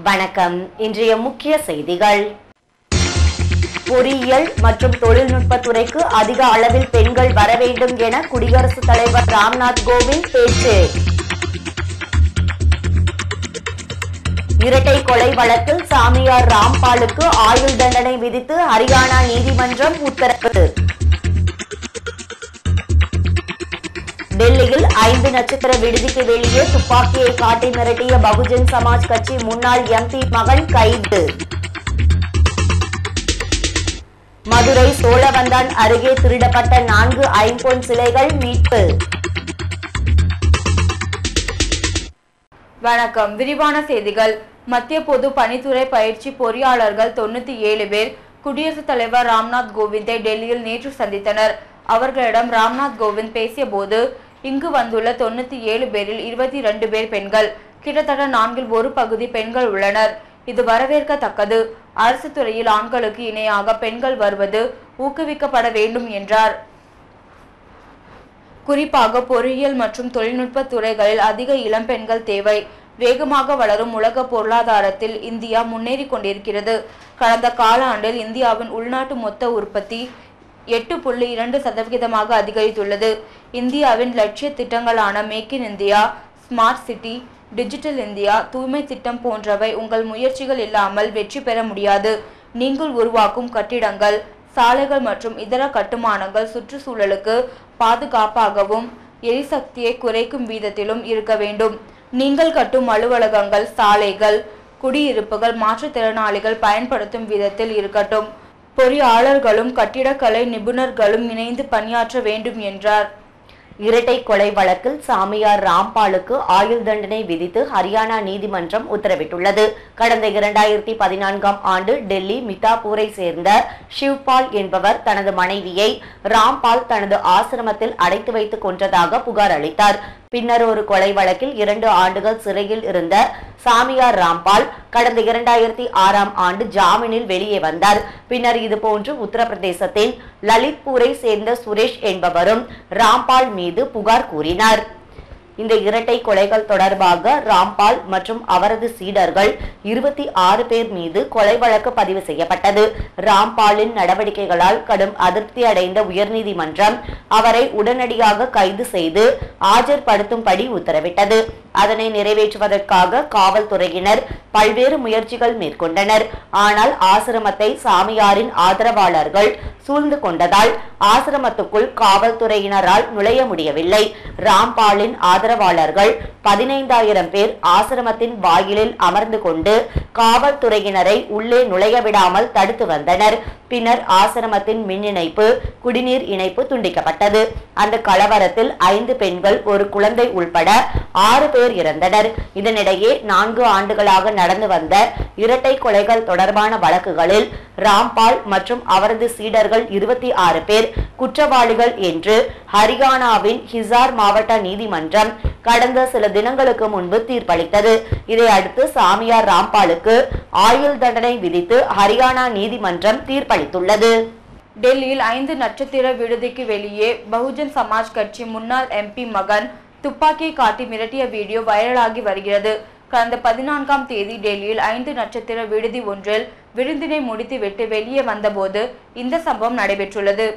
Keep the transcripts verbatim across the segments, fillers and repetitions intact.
வணக்கம். இன்றைய முக்கிய செய்திகள். பொறியியல் மற்றும் தொழில்நுட்ப துறைக்கு அதிக அளவில் பெண்கள் வர வேண்டும் என குடியரசுத் தலைவர் ராம்நாத் கோவிந்த் பேச்சு. இரட்டை கொலை வழக்கில் சாமியார் ராம்பாலுக்கு ஆயுள் தண்டனை விதித்து ஹரியானா நீதிமன்றம் உத்தரவு. டெல்லியில் ஐந்து நட்சத்திர விடுதிக்கு வெளியே துப்பாக்கியை காட்டி மிரட்டிய பகுஜன் சமாஜ் கட்சி முன்னாள் எம்பி மகன் கைது. மதுரை சோழவந்தான் அருகே திருடப்பட்ட நான்கு ஐம்பொன் சிலைகள் மீட்பு. வணக்கம். விரிவான செய்திகள். மத்திய பொது பணித்துறை பயிற்சி பொறியாளர்கள் தொண்ணூத்தி ஏழு பேர் குடியரசுத் தலைவர் ராம்நாத் கோவிந்தை டெல்லியில் நேற்று சந்தித்தனர். அவர்களிடம் ராம்நாத் கோவிந்த் பேசிய போது, இங்கு வந்துள்ள தொண்ணூத்தி ஏழு பேரில் இருபத்தி இரண்டு பேர் பெண்கள், கிட்டத்தட்ட நான்கில் ஒரு பகுதி பெண்கள் உள்ளனர். இது வரவேற்கத்தக்கது. அரசு துறையில் ஆண்களுக்கு இணையாக பெண்கள் வருவது ஊக்குவிக்கப்பட வேண்டும் என்றார். குறிப்பாக பொறியியல் மற்றும் தொழில்நுட்ப துறைகளில் அதிக இளம் பெண்கள் தேவை. வேகமாக வளரும் உலக பொருளாதாரத்தில் இந்தியா முன்னேறி கொண்டிருக்கிறது. கடந்த காலாண்டில் இந்தியாவின் உள்நாட்டு மொத்த உற்பத்தி எட்டு புள்ளி இரண்டு சதவிகிதமாக அதிகரித்துள்ளது. இந்தியாவின் லட்சிய திட்டங்களான make in India, smart city, digital India, தூய்மை திட்டம் போன்றவை உங்கள் முயற்சிகள் இல்லாமல் வெற்றி பெற முடியாது. நீங்கள் உருவாக்கும் கட்டிடங்கள், சாலைகள் மற்றும் இதர கட்டுமானங்கள் சுற்றுச்சூழலுக்கு பாதுகாப்பாகவும் எரிசக்தியை குறைக்கும் வீதத்திலும் இருக்க வேண்டும். நீங்கள் கட்டும் அலுவலகங்கள், சாலைகள், குடியிருப்புகள் மாற்றுத்திறனாளிகள் பயன்படுத்தும் விதத்தில் இருக்கட்டும். பொறியாளர்களும் கட்டிடக்கலை நிபுணர்களும் இணைந்து பணியாற்ற வேண்டும் என்றார். இரட்டை கொலை வழக்கில் சாமியார் ராம்பாலுக்கு ஆயுள் தண்டனை விதித்து ஹரியானா நீதிமன்றம் உத்தரவிட்டுள்ளது. கடந்த இரண்டாயிரத்தி பதினான்காம் ஆண்டு டெல்லி மிதாப்பூரை சேர்ந்த ஷிவ்பால் என்பவர் தனது மனைவியை ராம்பால் தனது ஆசிரமத்தில் அடைத்து வைத்து கொன்றதாக புகார் அளித்தார். பின்னர் ஒரு கொலை வழக்கில் இரண்டு ஆண்டுகள் சிறையில் இருந்த சாமியார் ராம்பால் கடந்த இரண்டாயிரத்தி ஆறாம் ஆண்டு ஜாமீனில் வெளியே வந்தார். பின்னர் இதுபோன்று உத்தரப்பிரதேசத்தின் லலித்பூரை சேர்ந்த சுரேஷ் என்பவரும் ராம்பால் மீது புகார் கூறினார். இந்த இரட்டை கொலைகள் தொடர்பாக ராம்பால் மற்றும் அவரது சீடர்கள் இருபத்தி ஆறு பேர் மீது கொலை வழக்கு பதிவு செய்யப்பட்டது. ராம்பாலின் நடவடிக்கைகளால் கடும் அதிருப்தி அடைந்த உயர்நீதிமன்றம் அவரை உடனடியாக கைது செய்து ஆஜர்படுத்தும்படி உத்தரவிட்டது. அதனை நிறைவேற்றுவதற்காக காவல்துறையினர் பல்வேறு முயற்சிகள் மேற்கொண்டனர். ஆனால் ஆசிரமத்தை சாமியாரின் ஆதரவாளர்கள் சூழ்ந்து கொண்டதால் ஆசிரமத்துக்குள் காவல்துறையினரால் நுழைய முடியவில்லை. ராம்பாலின் ஆதரவாளர்கள் பதினைந்தாயிரம் பேர் ஆசிரமத்தின் வாயிலில் அமர்ந்து கொண்டு காவல்துறையினரை உள்ளே நுழைய விடாமல் தடுத்து வந்தனர். பின்னர் ஆசிரமத்தின் மின் இணைப்பு, குடிநீர் இணைப்பு துண்டிக்கப்பட்டது. அந்த கலவரத்தில் ஐந்து பெண்கள், ஒரு குழந்தை உள்பட ஆறு பேர் இறந்தனர். இதனிடையே நான்கு ஆண்டுகளாக நடந்து வந்த இரட்டை கொலைகள் தொடர்பான வழக்குகளில் ராம்பால் மற்றும் அவரது சீடர்கள் இருபத்தி ஆறு பேர் குற்றவாளிகள் என்று ஹரியானாவின் ஹிசார் மாவட்ட நீதிமன்றம் கடந்த சில தினங்களுக்கு முன்பு தீர்ப்பளித்தது. இதையடுத்து சாமியார் ராம்பாலுக்கு ஆயுள் தண்டனை விதித்து ஹரியானா நீதிமன்றம் தீர்ப்பளித்துள்ளது. டெல்லியில் ஐந்து நட்சத்திர விடுதிக்கு வெளியே பகுஜன் சமாஜ் கட்சி முன்னாள் எம்பி மகன் துப்பாக்கியை காட்டி மிரட்டிய வீடியோ வைரலாகி வருகிறது. கடந்த பதினான்காம் தேதி டெல்லியில் ஐந்து நட்சத்திர விடுதி ஒன்றில் விருந்தினை முடித்துவிட்டு வெளியே வந்தபோது இந்த சம்பவம் நடைபெற்றுள்ளது.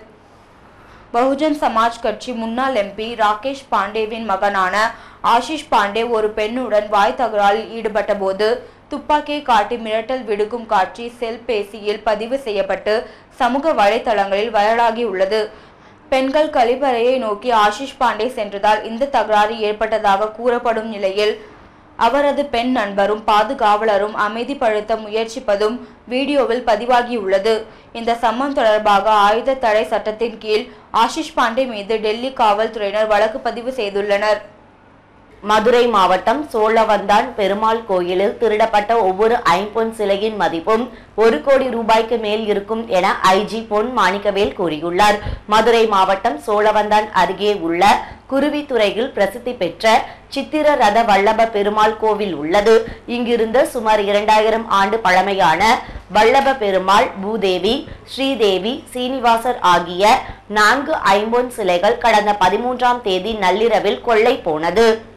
பகுஜன் சமாஜ் கட்சி முன்னாள் எம்பி ராகேஷ் பாண்டேவின் மகனான ஆஷிஷ் பாண்டே ஒரு பெண்ணுடன் வாய் தகராறில் ஈடுபட்ட போது துப்பாக்கியை காட்டி மிரட்டல் விடுக்கும் காட்சி செல்பேசியில் பதிவு செய்யப்பட்டு சமூக வலைதளங்களில் வைரலாகி உள்ளது. பெண்கள் கழிப்பறையை நோக்கி ஆஷிஷ் பாண்டே சென்றதால் இந்த தகராறு ஏற்பட்டதாக கூறப்படும் நிலையில் அவரது பெண் நண்பரும் பாதுகாவலரும் அமைதிப்படுத்த முயற்சிப்பதும் வீடியோவில் பதிவாகியுள்ளது. இந்த சம்பவம் தொடர்பாக ஆயுத தடை சட்டத்தின் கீழ் ஆஷிஷ் பாண்டே மீது டெல்லி காவல்துறையினர் வழக்கு பதிவு செய்துள்ளனர். மதுரை மாவட்டம் சோழவந்தான் பெருமாள் கோயிலில் திருடப்பட்ட ஒவ்வொரு ஐம்பொன் சிலையின் மதிப்பும் ஒரு கோடி ரூபாய்க்கு மேல் இருக்கும் என ஐஜி பொன் மாணிக்கவேல் கூறியுள்ளார். மதுரை மாவட்டம் சோழவந்தான் அருகே உள்ள குருவித்துறையில் பிரசித்தி பெற்ற சித்திர ரத வல்லப பெருமாள் கோவில் உள்ளது. இங்கிருந்த சுமார் இரண்டாயிரம் ஆண்டு பழமையான வல்லப பெருமாள், பூதேவி, ஸ்ரீதேவி, சீனிவாசர் ஆகிய நான்கு ஐம்பொன் சிலைகள் கடந்த பதிமூன்றாம் தேதி நள்ளிரவில் கொள்ளை போனது.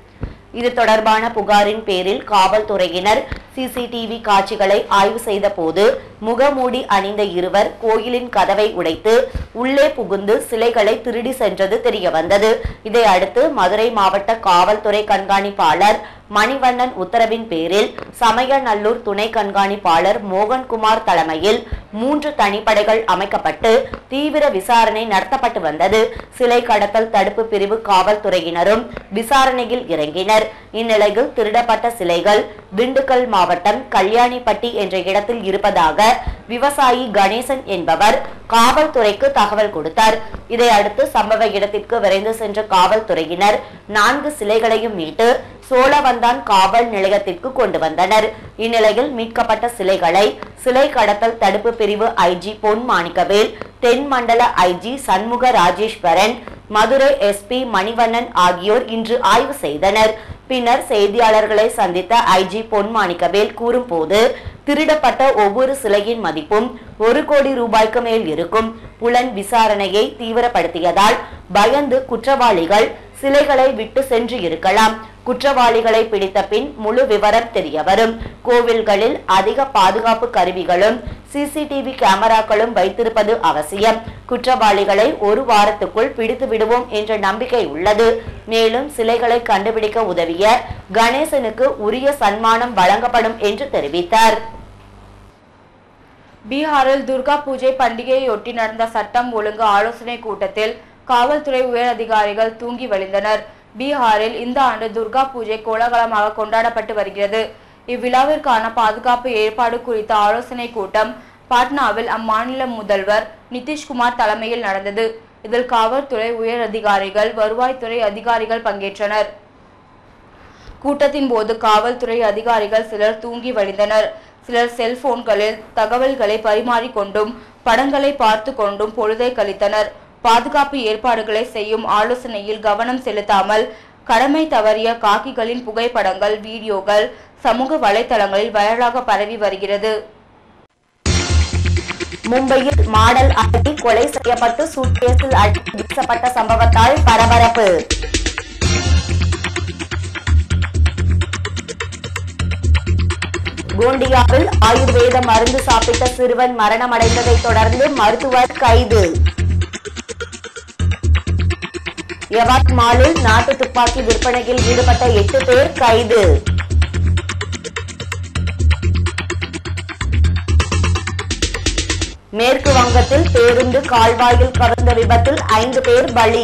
இது தொடர்பான புகாரின் பேரில் காவல்துறையினர் சிசிடிவி காட்சிகளை ஆய்வு செய்த போது முகமூடி அணிந்த இருவர் கோயிலின் கதவை உடைத்து உள்ளே புகுந்து சிலைகளை திருடி சென்றது தெரியவந்தது. இதையடுத்து மதுரை மாவட்ட காவல்துறை கண்காணிப்பாளர் மணிவண்ணன் உத்தரவின் பேரில் சமயநல்லூர் துணை கண்காணிப்பாளர் மோகன்குமார் தலைமையில் மூன்று தனிப்படைகள் அமைக்கப்பட்டு தீவிர விசாரணை நடத்தப்பட்டு வந்தது. சிலை கடத்தல் தடுப்பு பிரிவு காவல்துறையினரும் விசாரணையில் இறங்கினர். இந்நிலையில் திருடப்பட்ட சிலைகள் திண்டுக்கல் மாவட்டம் கல்யாணிப்பட்டி என்ற இடத்தில் இருப்பதாக விவசாயி கணேசன் என்பவர் காவல்துறைக்கு தகவல் கொடுத்தார். இதையடுத்து சம்பவ இடத்திற்கு விரைந்து சென்ற காவல்துறையினர் நான்கு சிலைகளையும் மீட்டு சோழவந்தான் காவல் நிலையத்திற்கு கொண்டு வந்தனர். இந்நிலையில் மீட்கப்பட்ட சிலைகளை சிலை கடத்தல் தடுப்பு பிரிவு ஐஜி பொன் மாணிக்கவேல், தென் மண்டல ஐஜி சண்முக ராஜேஸ்வரன், மதுரை எஸ்பி மணிவண்ணன் ஆகியோர் இன்று ஆய்வு செய்தனர். பின்னர் செய்தியாளர்களை சந்தித்த ஐஜி பொன் மாணிக்கவேல் கூறும்போது, திருடப்பட்ட ஒவ்வொரு சிலையின் மதிப்பும் ஒரு கோடி ரூபாய்க்கு மேல் இருக்கும். புலன் விசாரணையை தீவிரப்படுத்தியதால் பயந்து குற்றவாளிகள் சிலைகளை விட்டு சென்று இருக்கலாம். குற்றவாளிகளை பிடித்த பின் முழு விவரம் தெரிய வரும். கோவில்களில் அதிக பாதுகாப்பு கருவிகளும் சிசிடிவி கேமராக்களும் வைத்திருப்பது அவசியம். குற்றவாளிகளை ஒரு வாரத்துக்குள் பிடித்து விடுவோம் என்ற நம்பிக்கை உள்ளது. மேலும் சிலைகளை கண்டுபிடிக்க உதவிய கணேசனுக்கு உரிய சன்மானம் வழங்கப்படும் என்று தெரிவித்தார். பீகாரில் துர்கா பூஜை பண்டிகையொட்டி நடந்த சட்டம் ஒழுங்கு ஆலோசனை கூட்டத்தில் காவல்துறை உயர் அதிகாரிகள் தூங்கி வழிந்தனர். பீகாரில் இந்த ஆண்டு துர்கா பூஜை கோலாகலமாக கொண்டாடப்பட்டு வருகிறது. இவ்விழாவிற்கான பாதுகாப்பு ஏற்பாடு குறித்த ஆலோசனை கூட்டம் பாட்னாவில் அம்மாநில முதல்வர் நிதிஷ்குமார் தலைமையில் நடந்தது. இதில் காவல்துறை உயர் அதிகாரிகள், வருவாய்த்துறை அதிகாரிகள் பங்கேற்றனர். கூட்டத்தின் போது காவல்துறை அதிகாரிகள் சிலர் தூங்கி வழிந்தனர். சிலர் செல்போன்களில் தகவல்களை பரிமாறிக்கொண்டும் படங்களை பார்த்து கொண்டும் பொழுதை கழித்தனர். பாதுகாப்பு ஏற்பாடுகளை செய்யும் ஆலோசனையில் கவனம் செலுத்தாமல் கடமை தவறிய காக்கிகளின் புகைப்படங்கள், வீடியோக்கள் சமூக வலைதளங்களில் வைரலாக பரவி வருகிறது. மும்பையில் மாடல் அழகி கொலை செய்யப்பட்டு சூட்கேஸில் அடித்து வீசப்பட்ட சம்பவத்தால் பரபரப்பு. கோண்டியாவில் ஆயுர்வேத மருந்து சாப்பிட்ட சிறுவன் மரணமடைந்ததை தொடர்ந்து மருத்துவர் கைது. யவாத் மாலில் நாட்டு துப்பாக்கி விற்பனையில் ஈடுபட்ட எட்டு பேர் கைது. மேற்கு வங்கத்தில் பேருந்து கால்வாயில் கவிழ்ந்த விபத்தில் ஐந்து பேர் பலி.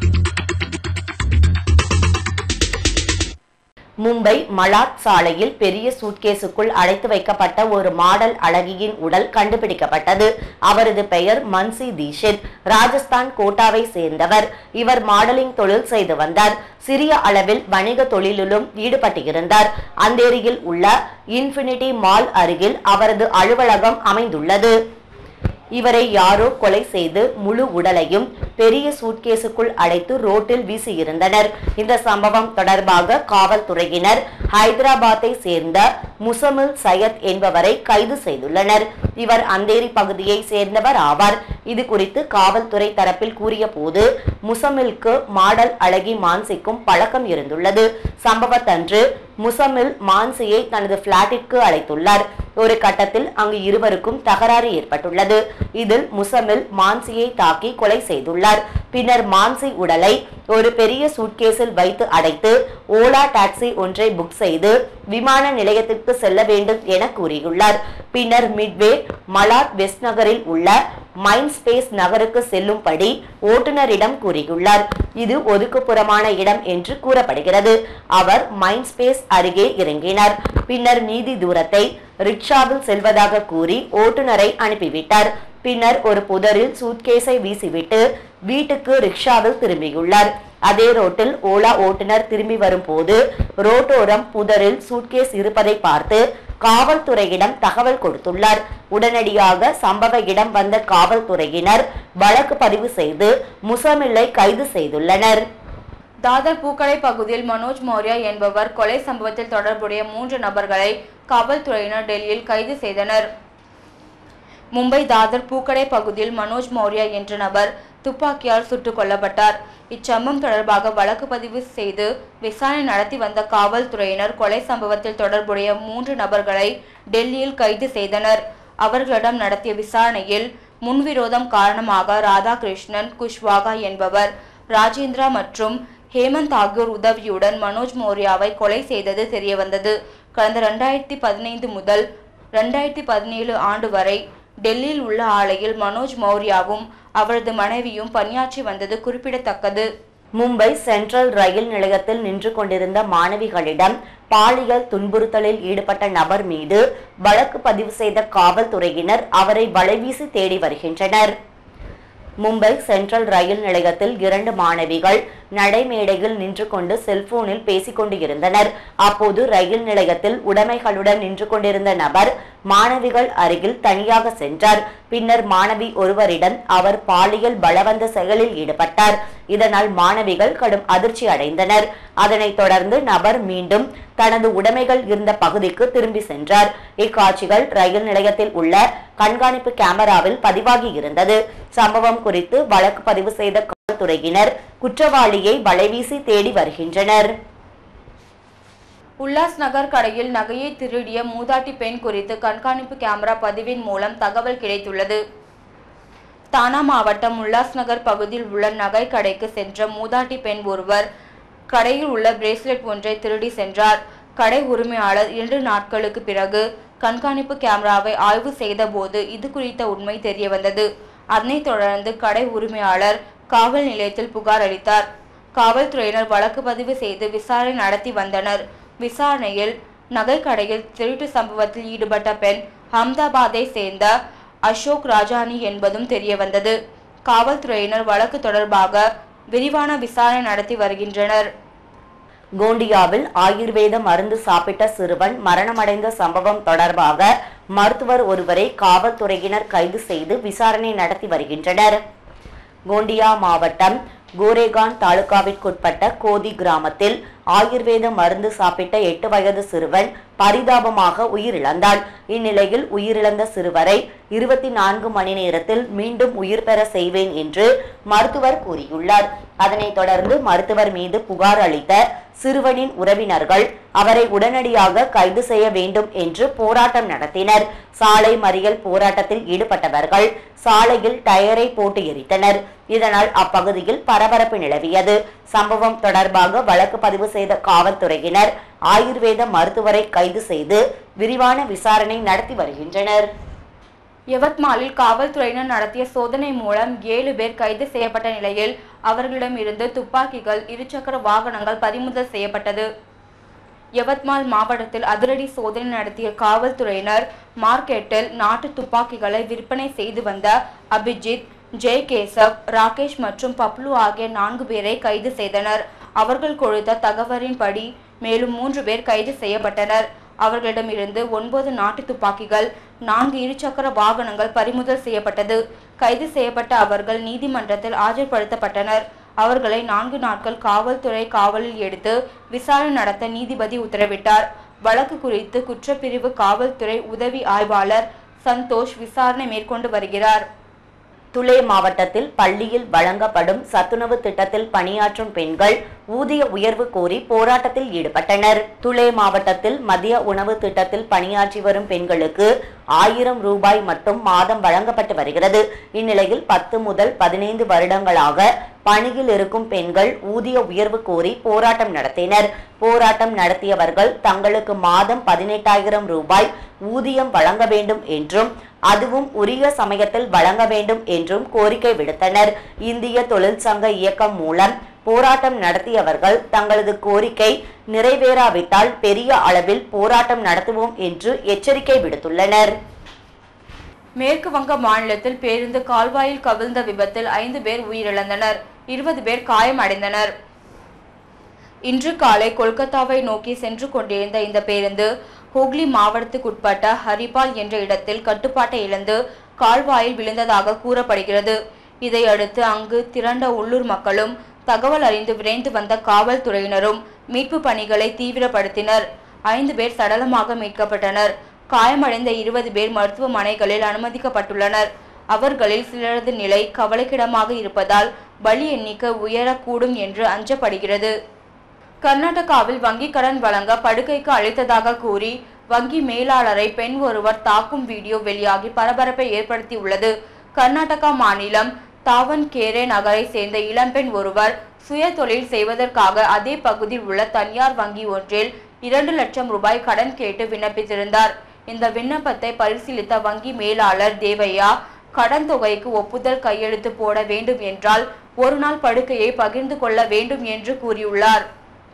மும்பை மலாட் சாலையில் பெரிய சூட்கேஸுக்குள் அடைத்து வைக்கப்பட்ட ஒரு மாடல் அழகியின் உடல் கண்டுபிடிக்கப்பட்டது. அவரது பெயர் மன்சி தீஷித், ராஜஸ்தான் கோட்டாவை சேர்ந்தவர். இவர் மாடலிங் தொழில் செய்து வந்தார். சிறிய அளவில் வணிக தொழிலிலும் ஈடுபட்டிருந்தார். அந்தேரியில் உள்ள இன்ஃபினிட்டி மால் அருகில் அவரது அலுவலகம் அமைந்துள்ளது. இவரை யாரோ கொலை செய்து முழு உடலையும் பெரிய சூட்கேஸுக்குள் அடைத்து ரோட்டில் வீசியிருந்தனர். இந்த சம்பவம் தொடர்பாக காவல்துறையினர் ஹைதராபாத்தை சேர்ந்த முசமில் சையத் என்பவரை கைது செய்துள்ளனர். இவர் அந்தேரி பகுதியை சேர்ந்தவர் ஆவார். இது குறித்து காவல்துறை தரப்பில் கூறிய போது, முசமிலுக்கு மாடல் அழகி மான்சிக்கும் பழக்கம் இருந்துள்ளது. சம்பவத்தன்று முசமில் மான்சியை தனது பிளாட்டிற்கு அழைத்துள்ளார். ஒரு கட்டத்தில் அங்கு இருவருக்கும் தகராறு ஏற்பட்டுள்ளது. இதில் முசமில் மான்சியை தாக்கி கொலை செய்துள்ளார். பின்னர் மான்சி உடலை ஒரு பெரிய சூட்கேஸில் வைத்து அடைத்து ஓலா டாக்ஸி ஒன்றை புக் செய்து விமான நிலையத்திற்கு செல்ல வேண்டும் என கூறியுள்ளார். பின்னர் மிட்வே மலாட் வெஸ்ட் நகரில் உள்ள மைண்ட் ஸ்பேஸ் நகருக்கு செல்லும்படி ஓட்டுநரிடம் கூறியுள்ளார். இது ஒதுக்குப்புறமான இடம் என்று கூறப்படுகிறது. அவர் மைண்ட் ஸ்பேஸ் அருகே இறங்கினார். பின்னர் மீதி தூரத்தை ரிக்ஷாவில் செல்வதாக கூறி ஓட்டுநரை அனுப்பிவிட்டார். பின்னர் ஒரு புதரில் சூட்கேஸை வீசிவிட்டு வீட்டுக்கு ரிக்ஷாவில் திரும்பியுள்ளார். அதே ரோட்டில் ஓலா ஓட்டுநர் திரும்பி வரும் போது ரோட்டோரம் புதரில் சூட்கேஸ் இருப்பதை பார்த்து காவல்துறையிடம் தகவல் கொடுத்துள்ளார். உடனடியாக சம்பவ இடம் வந்த காவல்துறையினர் வழக்கு பதிவு செய்து முசமிலை கைது செய்துள்ளனர். தாதர் பூக்கடை பகுதியில் மனோஜ் மௌர்யா என்பவர் கொலை சம்பவத்தில் தொடர்புடைய மூன்று நபர்களை காவல்துறையினர் டெல்லியில் கைது செய்தனர். மும்பை தாதர் பூக்கடை பகுதியில் மனோஜ் மௌர்யா என்ற நபர் துப்பாக்கியால் சுட்டுக் கொல்லப்பட்டார். இச்சம்பவம் தொடர்பாக வழக்கு பதிவு செய்து விசாரணை நடத்தி வந்த காவல்துறையினர் கொலை சம்பவத்தில் தொடர்புடைய மூன்று நபர்களை டெல்லியில் கைது செய்தனர். அவர்களிடம் நடத்திய விசாரணையில் முன்விரோதம் காரணமாக ராதாகிருஷ்ணன் குஷ்வாகா என்பவர் ராஜேந்திரா மற்றும் ஹேமந்த் ஆகியோர் உதவியுடன் மனோஜ் மௌர்யாவை கொலை செய்தது தெரியவந்தது. கடந்த இரண்டாயிரத்தி பதினைந்து முதல் இரண்டாயிரத்தி பதினேழு ஆண்டு வரை டெல்லியில் உள்ள ஆலையில் மனோஜ் மௌர்யாவும் அவரது மனைவியும் பணியாற்றி வந்தது குறிப்பிடத்தக்கது. மும்பை சென்ட்ரல் ரயில் நிலையத்தில் நின்று கொண்டிருந்த மாணவிகளிடம் பாலியல் துன்புறுத்தலில் ஈடுபட்ட நபர் மீது வழக்கு பதிவு செய்த காவல்துறையினர் அவரை வலைவீசி தேடி வருகின்றனர். மும்பை சென்ட்ரல் ரயில் நிலையத்தில் இரண்டு மாணவிகள் நடைமேடையில் நின்று கொண்டு செல்போனில் பேசிக்கொண்டு இருந்தனர். அப்போது ரயில் நிலையத்தில் உடைமைகளுடன் நின்று கொண்டிருந்த நபர் மாணவிகள் அருகில் தனியாக சென்றார். பின்னர் மாணவி ஒருவரிடம் அவர் பாலியல் பலவந்த செயலில் ஈடுபட்டார். இதனால் மாணவிகள் கடும் அதிர்ச்சி அடைந்தனர். அதனைத் தொடர்ந்து நபர் மீண்டும் தனது உடைமைகள் இருந்த பகுதிக்கு திரும்பி சென்றார். இக்காட்சிகள் ரயில் நிலையத்தில் உள்ள கண்காணிப்பு கேமராவில் பதிவாகி இருந்தது. சம்பவம் குறித்து வழக்கு பதிவு செய்த காவல்துறையினர் குற்றவாளியை வலைவீசி தேடி வருகின்றனர். உல்லாஸ் நகர் கடையில் நகையை திருடிய மூதாட்டி பெண் குறித்து கண்காணிப்பு கேமரா பதிவின் மூலம் தகவல் கிடைத்துள்ளது. தானா மாவட்டம் உல்லாஸ் நகர் பகுதியில் உள்ள நகை கடைக்கு சென்ற மூதாட்டி பெண் ஒருவர் கடையில் உள்ள பிரேஸ்லெட் ஒன்றை திருடி சென்றார். கடை உரிமையாளர் இரண்டு நாட்களுக்கு பிறகு கண்காணிப்பு கேமராவை ஆய்வு செய்த போது இது குறித்த உண்மை தெரிய வந்தது. அதனைத் தொடர்ந்து கடை உரிமையாளர் காவல் நிலையத்தில் புகார் அளித்தார். காவல்துறையினர் வழக்கு பதிவு செய்து விசாரணை நடத்தி வந்தனர். விசாரணையில் நகை கடையில் திருட்டு சம்பவத்தில் ஈடுபட்ட பெண் அஹமதாபாத்தை சேர்ந்த அசோக் ராஜானி என்பதும் தெரிய வந்தது. காவல்துறையினர் வழக்கு தொடர்பாக விரிவான விசாரணை நடத்தி வருகின்றனர். கோண்டியாவில் ஆயுர்வேத மருந்து சாப்பிட்ட சிறுவன் மரணமடைந்த சம்பவம் தொடர்பாக மருத்துவர் ஒருவரை காவல்துறையினர் கைது செய்து விசாரணை நடத்தி வருகின்றனர். கோண்டியா மாவட்டம் கோரேகான் தாலுகாவிற்குட்பட்ட கோதி கிராமத்தில் ஆயுர்வேத மருந்து சாப்பிட்ட எட்டு வயது சிறுவன் பரிதாபமாக உயிரிழந்தான். இந்நிலையில் உயிரிழந்த சிறுவரை இருபத்தி நான்கு மணி நேரத்தில் மீண்டும் உயிர் பெற செய்வேன் என்று மருத்துவர் கூறியுள்ளார். அதனைத் தொடர்ந்து மருத்துவர் மீது புகார் அளித்த சிறுவனின் உறவினர்கள் அவரை உடனடியாக கைது செய்ய வேண்டும் என்று போராட்டம் நடத்தினர். சாலை மறியல் போராட்டத்தில் ஈடுபட்டவர்கள் சாலையில் டயரை போட்டு எரித்தனர். இதனால் அப்பகுதியில் பரபரப்பு நிலவியது. சம்பவம் தொடர்பாக வழக்கு பதிவு செய்த காவல்துறையினர் ஆயுர்வேத மருத்துவரை கைது செய்து விரிவான விசாரணை நடத்தி வருகின்றனர். யவத்மாலில் காவல்துறையினர் நடத்திய சோதனை மூலம் ஏழு பேர் கைது செய்யப்பட்ட நிலையில் அவர்களிடமிருந்து துப்பாக்கிகள், இருசக்கர வாகனங்கள் பறிமுதல் செய்யப்பட்டது. யவத்மால் மாவட்டத்தில் அதிரடி சோதனை நடத்திய காவல்துறையினர் மார்க்கெட்டில் நாட்டு துப்பாக்கிகளை விற்பனை செய்து வந்த அபிஜித், ஜெய்கேசவ், ராகேஷ் மற்றும் பப்ளு ஆகிய நான்கு பேரை கைது செய்தனர். அவர்கள் கொடுத்த தகவலின்படி மேலும் மூன்று பேர் கைது செய்யப்பட்டனர். அவர்களிடமிருந்து ஒன்பது நாட்டு துப்பாக்கிகள், நான்கு இருசக்கர வாகனங்கள் பறிமுதல் செய்யப்பட்டது. கைது செய்யப்பட்ட அவர்கள் நீதிமன்றத்தில் ஆஜர்படுத்தப்பட்டனர். அவர்களை நான்கு நாட்கள் காவல்துறை காவலில் எடுத்து விசாரணை நடத்த நீதிபதி உத்தரவிட்டார். வழக்கு குறித்து குற்றப்பிரிவு காவல்துறை உதவி ஆய்வாளர் சந்தோஷ் விசாரணை மேற்கொண்டு வருகிறார். துலே மாவட்டத்தில் பள்ளியில் வழங்கப்படும் சத்துணவு திட்டத்தில் பணியாற்றும் பெண்கள் ஊதிய உயர்வு கோரி போராட்டத்தில் ஈடுபட்டனர். துலே மாவட்டத்தில் மதிய உணவு திட்டத்தில் பணியாற்றி வரும் பெண்களுக்கு ஆயிரம் ரூபாய் மட்டும் மாதம் வழங்கப்பட்டு வருகிறது. இந்நிலையில் பத்து முதல் பதினைந்து வருடங்களாக பணியில் இருக்கும் பெண்கள் ஊதிய உயர்வு கோரி போராட்டம் நடத்தினர். போராட்டம் நடத்தியவர்கள் தங்களுக்கு மாதம் பதினெட்டாயிரம் ரூபாய் ஊதியம் வழங்க வேண்டும் என்றும் அதுவும் உரிய சமயத்தில் வழங்க வேண்டும் என்றும் கோரிக்கை விடுத்தனர். இந்திய தொழிற்சங்க இயக்கம் மூலம் போராட்டம் நடத்தியவர்கள் தங்களது கோரிக்கை நிறைவேறாவிட்டால் பெரிய அளவில் போராட்டம் நடத்துவோம் என்று எச்சரிக்கை விடுத்துள்ளனர். மேற்கு வங்க மாநிலத்தில் பேருந்து கால்வாயில் கவிழ்ந்த விபத்தில் ஐந்து பேர் உயிரிழந்தனர், இருபது பேர் காயமடைந்தனர். இன்று காலை கொல்கத்தாவை நோக்கி சென்று கொண்டிருந்த இந்த பேருந்து ஹூக்ளி மாவட்டத்துக்குட்பட்ட ஹரிபால் என்ற இடத்தில் கட்டுப்பாட்டை இழந்து கால்வாயில் விழுந்ததாக கூறப்படுகிறது. இதையடுத்து அங்கு திரண்ட உள்ளூர் மக்களும் தகவல் அறிந்து விரைந்து வந்த காவல்துறையினரும் மீட்பு பணிகளை தீவிரப்படுத்தினர். ஐந்து பேர் சடலமாக மீட்கப்பட்டனர். காயமடைந்த இருபது பேர் மருத்துவமனைகளில் அனுமதிக்கப்பட்டுள்ளனர். அவர்களில் சிலரது நிலை கவலைக்கிடமாக இருப்பதால் பலி எண்ணிக்கை உயரக்கூடும் என்று அஞ்சப்படுகிறது. கர்நாடகாவில் வங்கி கடன் வழங்க படுக்கைக்கு அழைத்ததாக கூறி வங்கி மேலாளரை பெண் ஒருவர் தாக்கும் வீடியோ வெளியாகி பரபரப்பை ஏற்படுத்தியுள்ளது. கர்நாடகா மாநிலம் தாவன்கேரே நகரை சேர்ந்த இளம்பெண் ஒருவர் சுய தொழில் செய்வதற்காக அதே பகுதியில் உள்ள தனியார் வங்கி ஒன்றில் இரண்டு லட்சம் ரூபாய் கடன் கேட்டு விண்ணப்பித்திருந்தார். இந்த விண்ணப்பத்தை பரிசீலித்த வங்கி மேலாளர் தேவையா கடன் தொகைக்கு ஒப்புதல் கையெழுத்து போட வேண்டும் என்றால் ஒரு நாள் படுக்கையை பகிர்ந்து கொள்ள வேண்டும் என்று கூறியுள்ளார்.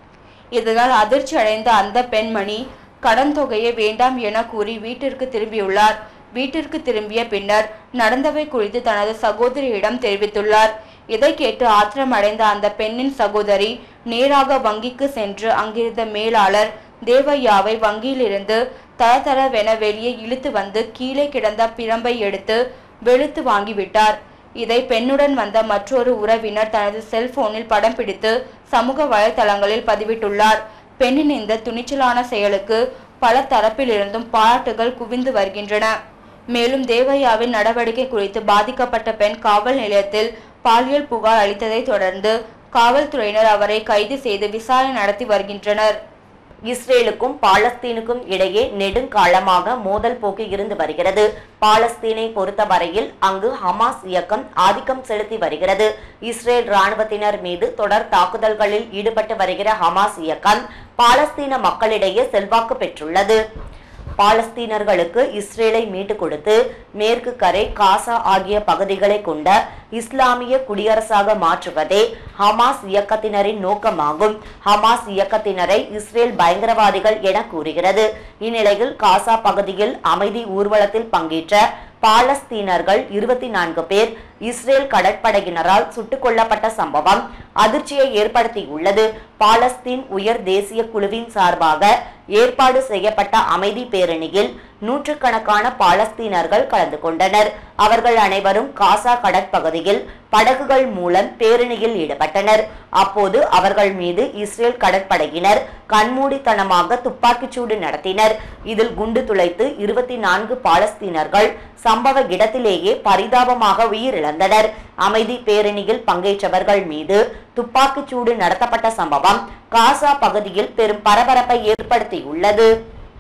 இதனால் அதிர்ச்சி அடைந்த அந்த பெண்மணி கடன் தொகையை வேண்டாம் என கூறி வீட்டிற்கு திரும்பியுள்ளார். வீட்டிற்கு திரும்பிய பின்னர் நடந்தவை குறித்து தனது சகோதரியிடம் தெரிவித்துள்ளார். இதை கேட்டு ஆத்திரமடைந்த அந்த பெண்ணின் சகோதரி நேராக வங்கிக்கு சென்று அங்கிருந்த மேலாளர் தேவையாவை வங்கியிலிருந்து தரதரவென வெளியே இழுத்து வந்து கீழே கிடந்த பிரம்பை எடுத்து வெளுத்து வாங்கிவிட்டார். இதை பெண்ணுடன் வந்த மற்றொரு உறவினர் தனது செல்போனில் படம் பிடித்து சமூக வலைதளங்களில் பதிவிட்டுள்ளார். பெண்ணின் இந்த துணிச்சலான செயலுக்கு பல தரப்பிலிருந்தும் பாராட்டுகள் குவிந்து வருகின்றன. மேலும் தேவையாவின் நடவடிக்கை குறித்து பாதிக்கப்பட்ட பெண் காவல் நிலையத்தில் பாலியல் புகார் அளித்ததை தொடர்ந்து காவல்துறையினர் அவரை கைது செய்து விசாரணை நடத்தி வருகின்றனர். இஸ்ரேலுக்கும் பாலஸ்தீனுக்கும் இடையே நெடுங்காலமாக மோதல் போக்கு இருந்து வருகிறது. பாலஸ்தீனை பொறுத்தவரையில் அங்கு ஹமாஸ் இயக்கம் ஆதிக்கம் செலுத்தி வருகிறது. இஸ்ரேல் ராணுவத்தினர் மீது தொடர் தாக்குதல்களில் ஈடுபட்டு வருகிற ஹமாஸ் இயக்கம் பாலஸ்தீன மக்களிடையே செல்வாக்கு பெற்றுள்ளது. பாலஸ்தீனர்களுக்கு இஸ்ரேலை மீட்டுக் கொடுத்து மேற்கு கரை காசா ஆகிய பகுதிகளை கொண்ட இஸ்லாமிய குடியரசாக மாற்றுவதே ஹமாஸ் இயக்கத்தினரின் நோக்கமாகும். ஹமாஸ் இயக்கத்தினரை இஸ்ரேல் பயங்கரவாதிகள் என கூறுகிறது. இந்நிலையில் காசா பகுதியில் அமைதி ஊர்வலத்தில் பங்கேற்ற பாலஸ்தீனர்கள் இருபத்தி நான்கு பேர் இஸ்ரேல் கடற்படையினரால் சுட்டுக் கொல்லப்பட்ட சம்பவம் அதிர்ச்சியை ஏற்படுத்தியுள்ளது. பாலஸ்தீன் உயர் தேசிய குழுவின் சார்பாக ஏற்பாடு செய்யப்பட்ட அமைதி பேரணியில் நூற்றுக்கணக்கான பாலஸ்தீனர்கள் கலந்து கொண்டனர். அவர்கள் அனைவரும் காசா கடற்பகுதியில் படகுகள் மூலம் பேரணியில் ஈடுபட்டனர். அப்போது அவர்கள் மீது இஸ்ரேல் கடற்படையினர் கண்மூடித்தனமாக துப்பாக்கிச்சூடு நடத்தினர். இதில் குண்டு துளைத்து இருபத்தி நான்கு பாலஸ்தீனர்கள் சம்பவ இடத்திலேயே பரிதாபமாக உயிரிழந்தனர். அமைதி பேரணியில் பங்கேற்றவர்கள் மீது துப்பாக்கிச்சூடு நடத்தப்பட்ட சம்பவம் காசா பகுதியில் பெரும் பரபரப்பை ஏற்படுத்தியுள்ளது.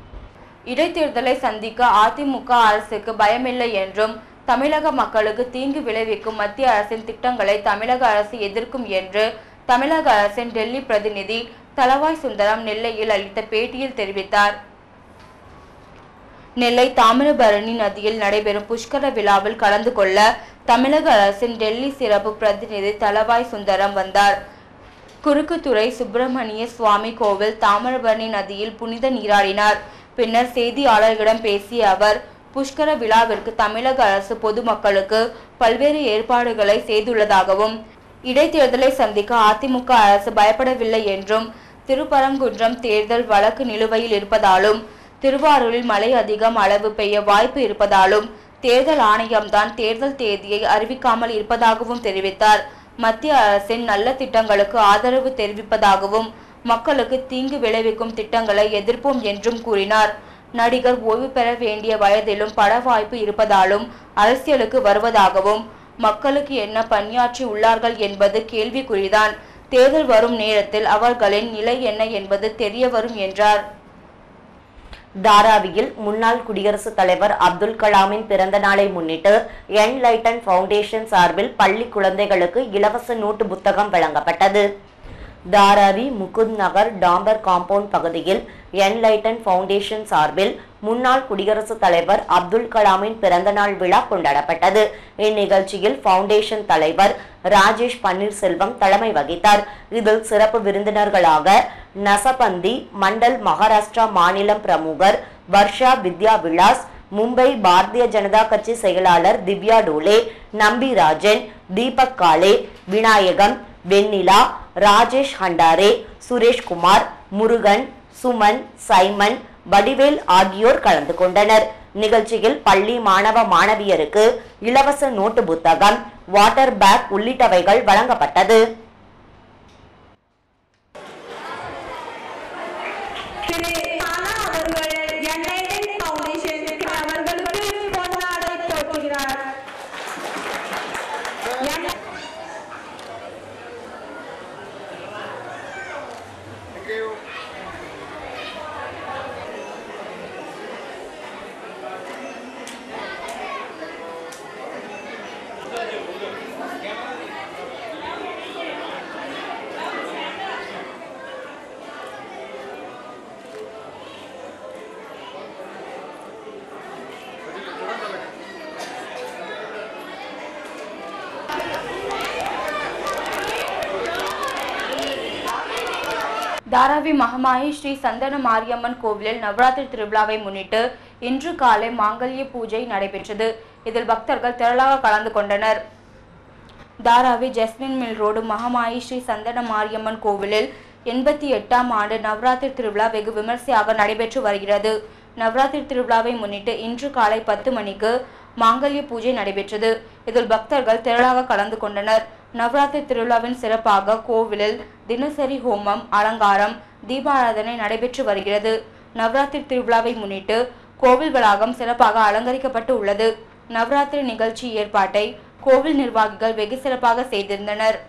இடைத்தேர்தலை சந்திக்க அதிமுக அரசுக்கு பயமில்லை என்றும் தமிழக மக்களுக்கு தீங்கு விளைவிக்கும் மத்திய அரசின் திட்டங்களை தமிழக அரசு எதிர்க்கும் என்று தமிழக அரசின் டெல்லி பிரதிநிதி தளவாய் சுந்தரம் நெல்லையில் அளித்த பேட்டியில் தெரிவித்தார். நெல்லை தாமிரபரணி நதியில் நடைபெறும் புஷ்கர விழாவில் கலந்து கொள்ள தமிழக அரசின் டெல்லி சிறப்பு பிரதிநிதி தளவாய் சுந்தரம் வந்தார். குறுக்குத்துறை சுப்பிரமணிய சுவாமி கோவில் தாமிரபரணி நதியில் புனித நீராடினார். பின்னர் செய்தியாளர்களிடம் பேசிய அவர் புஷ்கர விழாவிற்கு தமிழக அரசு பொதுமக்களுக்கு பல்வேறு ஏற்பாடுகளை செய்துள்ளதாகவும் இடைத்தேர்தலை சந்திக்க அதிமுக அரசு பயப்படவில்லை என்றும் திருப்பரங்குன்றம் தேர்தல் வழக்கு நிலுவையில் இருப்பதாலும் திருவாரூரில் மழை அதிகம் அளவு பெய்ய வாய்ப்பு இருப்பதாலும் தேர்தல் ஆணையம்தான் தேர்தல் தேதியை அறிவிக்காமல் இருப்பதாகவும் தெரிவித்தார். மத்திய அரசின் நல்ல திட்டங்களுக்கு ஆதரவு தெரிவிப்பதாகவும் மக்களுக்கு தீங்கு விளைவிக்கும் திட்டங்களை எதிர்ப்போம் என்றும் கூறினார். நடிகர் ஓய்வு பெற வேண்டிய வயதிலும் பட வாய்ப்பு இருப்பதாலும் அரசியலுக்கு வருவதாகவும் மக்களுக்கு என்ன பணியாற்றி உள்ளார்கள் என்பது கேள்விக்குறிதான். தேர்தல் வரும் நேரத்தில் அவர்களின் நிலை என்ன என்பது தெரிய வரும் என்றார். தாராவியில் முன்னாள் குடியரசுத் தலைவர் அப்துல் கலாமின் பிறந்த நாளை முன்னிட்டு என்லைட்டன் ஃபவுண்டேஷன் சார்பில் பள்ளி குழந்தைகளுக்கு இலவச நோட்டு புத்தகம் வழங்கப்பட்டது. தாராவி முகுந்த் நகர் டாம்பர் காம்பவுண்ட் பகுதியில் என்லைட்டன் ஃபவுண்டேஷன் சார்பில் முன்னாள் குடியரசுத் தலைவர் அப்துல் கலாமின் பிறந்தநாள் விழா கொண்டாடப்பட்டது. இந்நிகழ்ச்சியில் ஃபவுண்டேஷன் தலைவர் ராஜேஷ் பன்னீர்செல்வம் தலைமை வகித்தார். இதில் சிறப்பு விருந்தினர்களாக நசபந்தி மண்டல் மகாராஷ்டிரா மாநிலம் பிரமுகர் வர்ஷா வித்யா விலாஸ், மும்பை பாரதிய ஜனதா கட்சி செயலாளர் திவ்யா டோலே, நம்பிராஜன், தீபக் காலே, விநாயகம், வெண்ணிலா, ராஜேஷ் ஹண்டாரே, சுரேஷ்குமார், முருகன், சுமன், சைமன், வடிவேல் ஆகியோர் கலந்து கொண்டனர். நிகழ்ச்சியில் பள்ளி மாணவ மாணவியருக்கு இலவச நோட்டு புத்தகம், வாட்டர் பேக் உள்ளிட்டவைகள் வழங்கப்பட்டது. தாராவி மகமாயி ஸ்ரீ சந்தன மாரியம்மன் கோவிலில் நவராத்திரி திருவிழாவை முன்னிட்டு இன்று காலை மாங்கல்ய பூஜை நடைபெற்றது. இதில் பக்தர்கள் திரளாக கலந்து கொண்டனர். தாராவி ஜஸ்மின் மில் ரோடு மகமாயி ஸ்ரீ சந்தன மாரியம்மன் கோவிலில் எண்பத்தி எட்டாம் ஆண்டு நவராத்திரி திருவிழா வெகு விமர்சையாக நடைபெற்று வருகிறது. நவராத்திரி திருவிழாவை முன்னிட்டு இன்று காலை பத்து மணிக்கு மாங்கல்ய பூஜை நடைபெற்றது. இதில் பக்தர்கள் திரளாக கலந்து கொண்டனர். நவராத்திரி திருவிழாவின் சிறப்பாக கோவிலில் தினசரி ஹோமம், அலங்காரம், தீபாராதனை நடைபெற்று வருகிறது. நவராத்திரி திருவிழாவை முன்னிட்டு கோவில் வளாகம் சிறப்பாக அலங்கரிக்கப்பட்டு உள்ளது. நவராத்திரி நிகழ்ச்சி ஏற்பாட்டை கோவில் நிர்வாகிகள் வெகு சிறப்பாக செய்திருந்தனர்.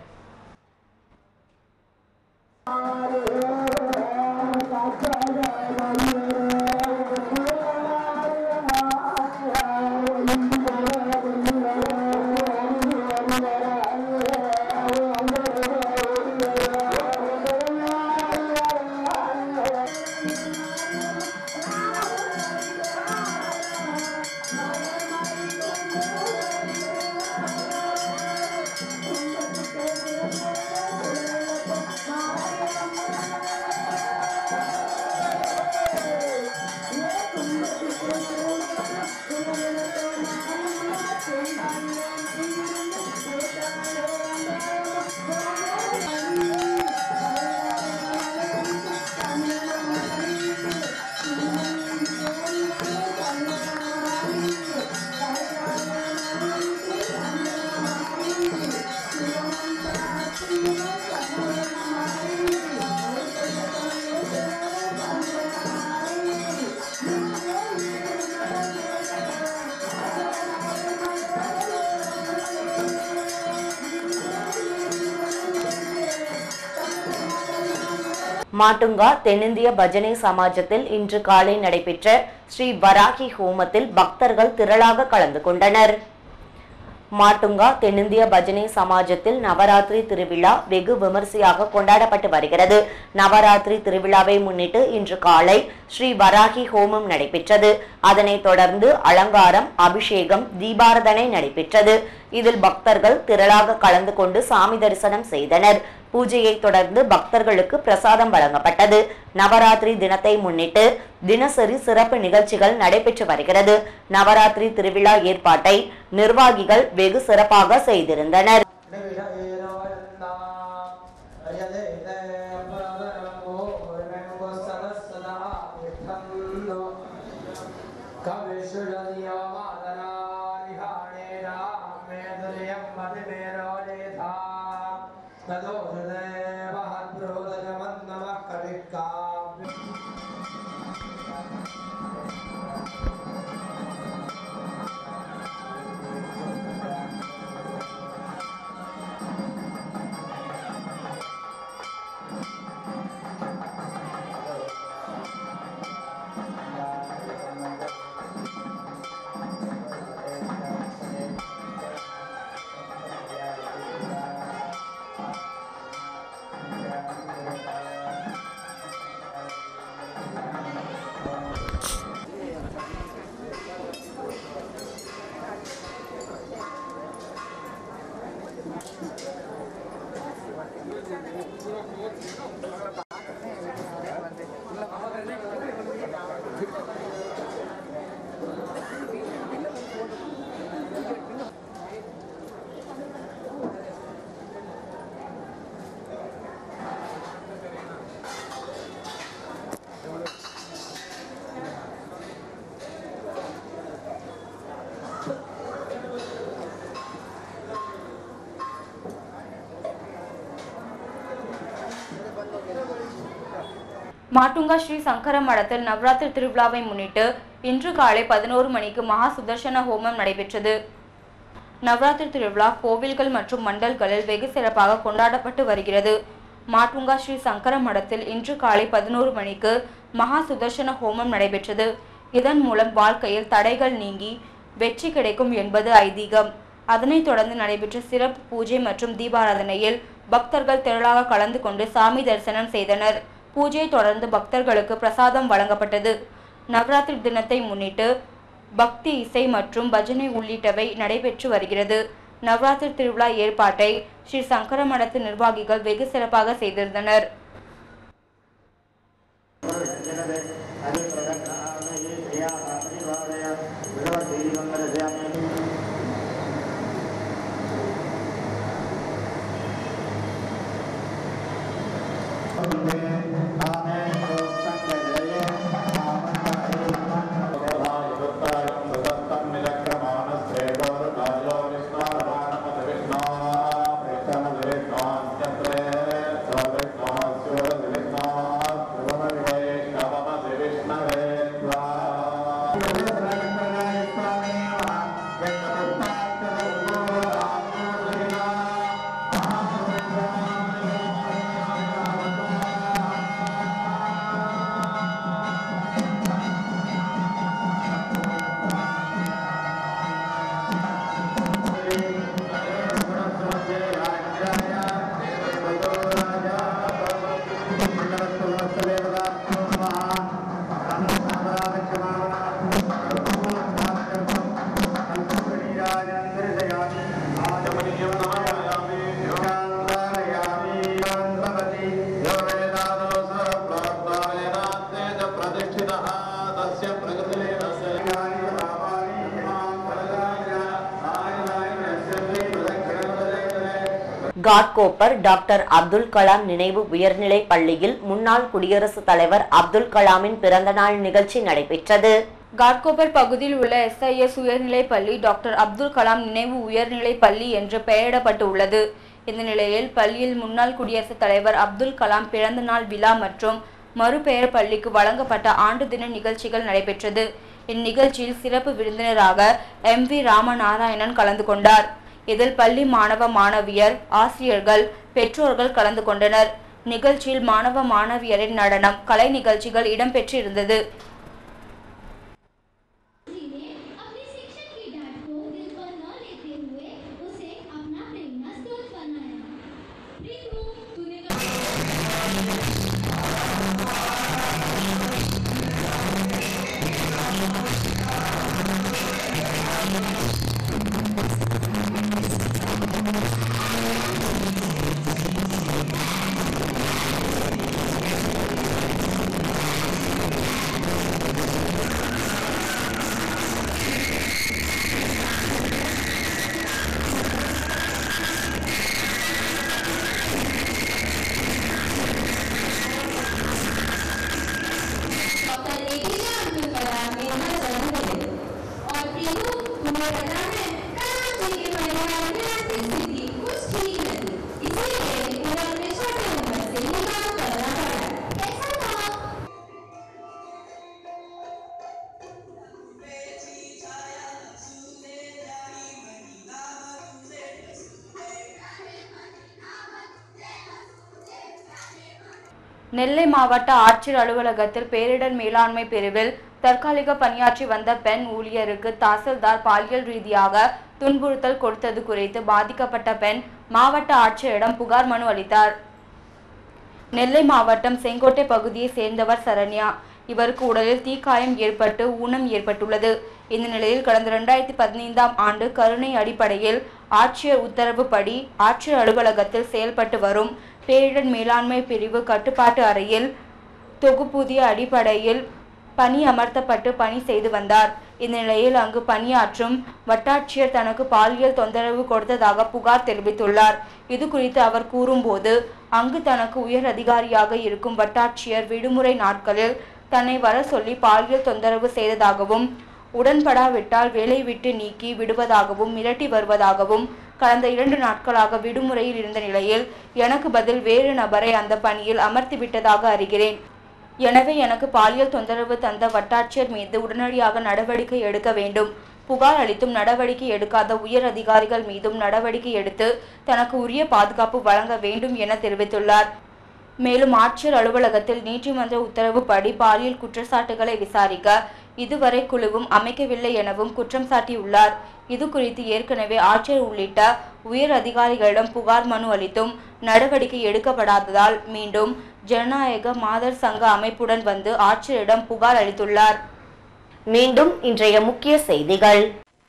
மாட்டுங்கா தென்னிந்திய பஜனை சமாஜத்தில் இன்று காலை நடைபெற்ற ஸ்ரீ வராகி ஹோமத்தில் பக்தர்கள் திரளாக கலந்து கொண்டனர். மாட்டுங்கா தென்னிந்திய பஜனை சமாஜத்தில் நவராத்திரி திருவிழா வெகு விமர்சையாக கொண்டாடப்பட்டு வருகிறது. நவராத்திரி திருவிழாவை முன்னிட்டு இன்று காலை ஸ்ரீ வராகி ஹோமம் நடைபெற்றது. அதனைத் தொடர்ந்து அலங்காரம், அபிஷேகம், தீபாராதனை நடைபெற்றது. இதில் பக்தர்கள் திரளாக கலந்து கொண்டு சாமி தரிசனம் செய்தனர். பூஜையை தொடர்ந்து பக்தர்களுக்கு பிரசாதம் வழங்கப்பட்டது. நவராத்திரி தினத்தை முன்னிட்டு தினசரி சிறப்பு நிகழ்ச்சிகள் நடைபெற்று வருகிறது. நவராத்திரி திருவிழா ஏற்பாட்டை நிர்வாகிகள் வெகு சிறப்பாக செய்திருந்தனர். மாட்டுங்கா ஸ்ரீ சங்கர மடத்தில் நவராத்திரி திருவிழாவை முன்னிட்டு இன்று காலை பதினோரு மணிக்கு மகா சுதர்சன ஹோமம் நடைபெற்றது. நவராத்திரி திருவிழா கோவில்கள் மற்றும் மண்டல்களில் வெகு சிறப்பாக கொண்டாடப்பட்டு வருகிறது. மாட்டுங்கா ஸ்ரீ சங்கர மடத்தில் இன்று காலை பதினோரு மணிக்கு மகா சுதர்சன ஹோமம் நடைபெற்றது. இதன் மூலம் வாழ்க்கையில் தடைகள் நீங்கி வெற்றி கிடைக்கும் என்பது ஐதீகம். அதனைத் தொடர்ந்து நடைபெற்ற சிறப்பு பூஜை மற்றும் தீபாராதனையில் பக்தர்கள் திரளாக கலந்து கொண்டு சாமி தரிசனம் செய்தனர். பூஜையை தொடர்ந்து பக்தர்களுக்கு பிரசாதம் வழங்கப்பட்டது. நவராத்திரி தினத்தை முன்னிட்டு பக்தி, இசை மற்றும் பஜனை உள்ளிட்டவை நடைபெற்று வருகிறது. நவராத்திரி திருவிழா ஏற்பாட்டை ஸ்ரீ சங்கர மடத்து நிர்வாகிகள் வெகு சிறப்பாக செய்திருந்தனர். காட்கோப்பர் டாக்டர் அப்துல் கலாம் நினைவு உயர்நிலை பள்ளியில் முன்னாள் குடியரசுத் தலைவர் அப்துல் கலாமின் பிறந்தநாள் நிகழ்ச்சி நடைபெற்றது. காட்கோப்பர் பகுதியில் உள்ள எஸ் ஐ எஸ் உயர்நிலை பள்ளி டாக்டர் அப்துல் கலாம் நினைவு உயர்நிலை பள்ளி என்று பெயரிடப்பட்டு உள்ளது. இந்த நிலையில் பள்ளியில் முன்னாள் குடியரசுத் தலைவர் அப்துல் கலாம் பிறந்த நாள் விழா மற்றும் மறுபெயர் பள்ளிக்கு வழங்கப்பட்ட ஆண்டு தின நிகழ்ச்சிகள் நடைபெற்றது. இந்நிகழ்ச்சியில் சிறப்பு விருந்தினராக எம் வி ராமநாராயணன் கலந்து கொண்டார். இதில் பள்ளி மாணவ மாணவியர், ஆசிரியர்கள், பெற்றோர்கள் கலந்து கொண்டனர். நிகழ்ச்சியில் மாணவ மாணவியரின் நடனம், கலை நிகழ்ச்சிகள் இடம்பெற்றிருந்தது. நெல்லை மாவட்ட ஆட்சியர் அலுவலகத்தில் பேரிடர் மேலாண்மை பிரிவில் தற்காலிக பணியாற்றி வந்த பெண் ஊழியருக்கு தாசில்தார் பாலியல் ரீதியாக துன்புறுத்தல் கொடுத்தது குறித்து பாதிக்கப்பட்ட பெண் மாவட்ட ஆட்சியரிடம் புகார் மனு அளித்தார். நெல்லை மாவட்டம் செங்கோட்டை பகுதியை சேர்ந்தவர் சரண்யா. இவருக்கு உடலில் தீக்காயம் ஏற்பட்டு ஊனம் ஏற்பட்டுள்ளது. இந்த நிலையில் கடந்த இரண்டாயிரத்தி பதினைந்தாம் ஆண்டு கருணை அடிப்படையில் ஆட்சியர் உத்தரவுப்படி ஆட்சியர் அலுவலகத்தில் செயல்பட்டு வரும் பேரிடர் மேலாண்மை பிரிவு கட்டுப்பாட்டு அறையில் தொகுப்பூதிய அடிப்படையில் பணி அமர்த்தப்பட்டு பணி செய்து வந்தார். இந்த நிலையில் அங்கு பணியாற்றும் வட்டாட்சியர் தனக்கு பாலியல் தொந்தரவு கொடுத்ததாக புகார் தெரிவித்துள்ளார். இது குறித்து அவர் கூறும்போது, அங்கு தனக்கு உயர் அதிகாரியாக இருக்கும் வட்டாட்சியர் விடுமுறை நாட்களில் தன்னை வர சொல்லி பாலியல் தொந்தரவு செய்ததாகவும், உடன்படாவிட்டால் வேலை விட்டு நீக்கி விடுவதாகவும் மிரட்டி வருவதாகவும், கடந்த இரண்டு நாட்களாக விடுமுறையில் இருந்த நிலையில் எனக்கு பதில் வேறு நபரை அந்த பணியில் அமர்த்திவிட்டதாக அறிகிறேன். எனவே எனக்கு பாலியல் தொந்தரவு தந்த வட்டாட்சியர் மீது உடனடியாக நடவடிக்கை எடுக்க வேண்டும். புகார் அளித்தும் நடவடிக்கை எடுக்காத உயர் அதிகாரிகள் மீதும் நடவடிக்கை எடுத்து தனக்கு உரிய பாதுகாப்பு வழங்க வேண்டும் என தெரிவித்துள்ளார். மேலும் ஆட்சியர் அலுவலகத்தில் நீதிமன்ற உத்தரவுப்படி பாலியல் குற்றச்சாட்டுகளை விசாரிக்க இதுவரை குழுவும் அமைக்கவில்லை எனவும் குற்றம் சாட்டியுள்ளார். இது குறித்து ஏற்கனவே ஆட்சியர் உள்ளிட்ட உயர் அதிகாரிகளிடம் புகார் மனு அளித்தும் நடவடிக்கை எடுக்கப்படாததால் மீண்டும் ஜனநாயக மாதர் சங்க அமைப்புடன் வந்து ஆட்சியரிடம் புகார் அளித்துள்ளார். மீண்டும் இன்றைய முக்கிய செய்திகள்.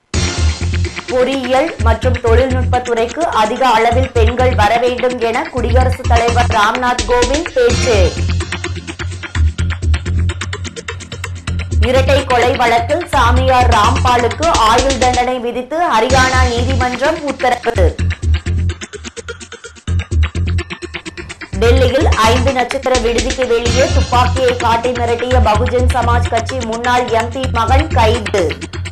பொறியியல் மற்றும் தொழில்நுட்பத்துறைக்கு அதிக அளவில் பெண்கள் வர வேண்டும் என குடியரசுத் தலைவர் ராம்நாத் கோவிந்த் பேச்சு. இரட்டை கொலை வழக்கில் சாமியார் ராம்பாலுக்கு ஆயுள் தண்டனை விதித்து ஹரியானா நீதிமன்றம் உத்தரவு. டெல்லியில் ஐந்து நட்சத்திர விடுதிக்கு வெளியே துப்பாக்கியை காட்டி மிரட்டிய பகுஜன் சமாஜ் கட்சி முன்னாள் எம்பி மகன் கைது.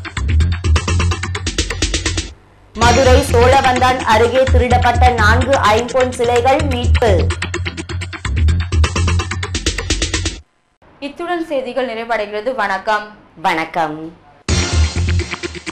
மதுரை சோழவந்தான் அருகே திருடப்பட்ட நான்கு ஐம்பொன் சிலைகள் மீட்பு. இத்துடன் செய்திகள் நிறைவடைகிறது. வணக்கம். வணக்கம்.